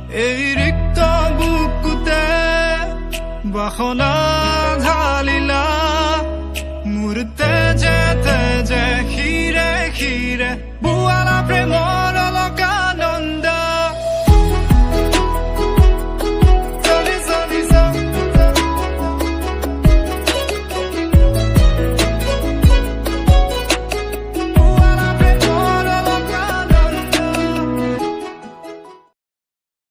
এই ৰিক্ত বুকুতে বাসনা ঢালিলা মোৰ তেজে তেজে শিৰে শিৰে বুৱালা প্ৰেমৰ